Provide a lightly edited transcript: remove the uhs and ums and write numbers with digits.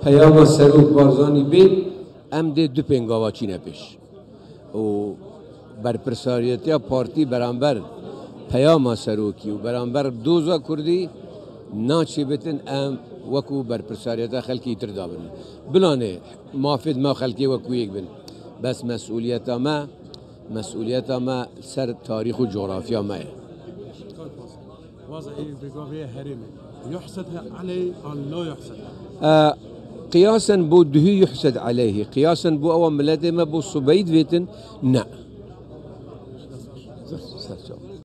پیام سروک بارزانی بید ام ده دو پنگاوا چینه پیش و برپرساریتیا پارتی برانبر پیام سروکی و برانبر دوزا کردی ناچی بتن ام وکو برپرساریتا خلکی تردا بن بلانه مافد ما خلکی وکو یک بن بس مسئولیت ما سر تاریخ و جغرافیا ما وضعي بقضية هرمة يحسد عليه أو لا يحسد قياسا بو دهي يحسد عليه قياسا بو أول ملاتي ما بو صبيد فيتن نعم